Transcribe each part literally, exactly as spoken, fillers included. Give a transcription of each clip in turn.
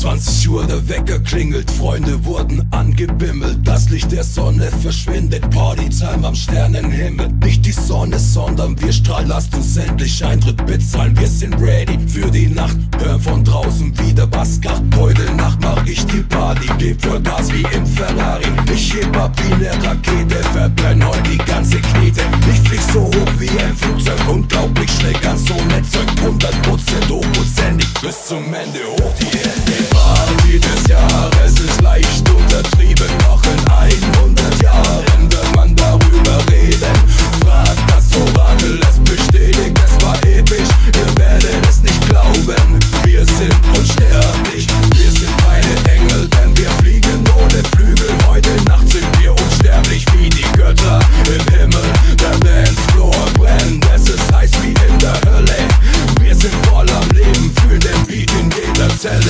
zwanzig Uhr der Wecker klingelt, Freunde wurden angebimmelt. Das Licht der Sonne verschwindet, Partytime am Sternenhimmel. Nicht die Sonne, sondern wir strahlen, lasst uns endlich Eintritt bezahlen. Wir sind ready für die Nacht, hören von draußen wieder Basskraft. Heute Nacht mach ich die Party, geb Vollgas wie im Ferrari. Ich heb ab wie ne Rakete, verbrenn heute die ganze Knete. Ich flieg so hoch wie ein Flugzeug, unglaublich schnell, ganz ohne Zeug. hundert Prozent hochprozentig, bis zum Ende hoch die Hände. Die Party des Jahres ist leicht untertrieben, noch in hundert Jahren wird man darüber reden. Frag das Orakel, es bestätigt, es war episch. Ihr werdet es nicht glauben, wir sind unsterblich. Wir sind keine Engel, denn wir fliegen ohne Flügel. Heute Nacht sind wir unsterblich wie die Götter im Himmel. Der Dancefloor brennt, es ist heiß wie in der Hölle. Wir sind voll am Leben, fühlen den Beat in jeder Zelle.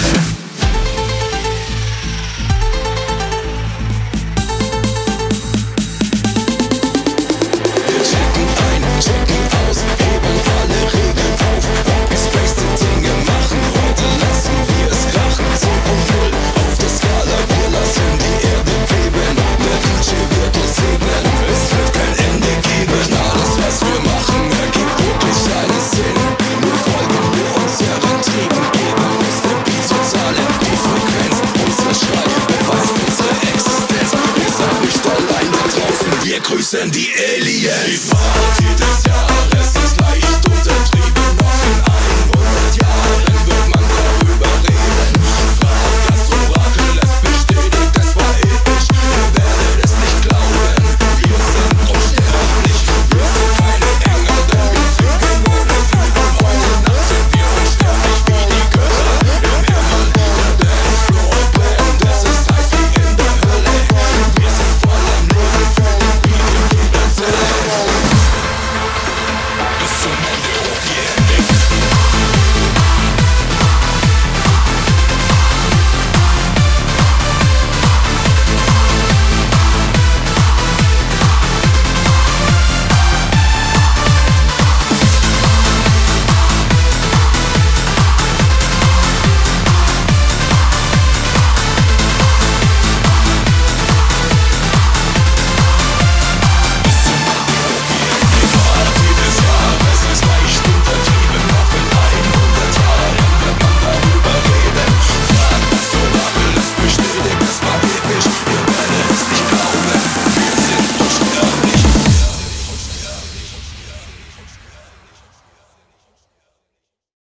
Wir grüßen die Aliens.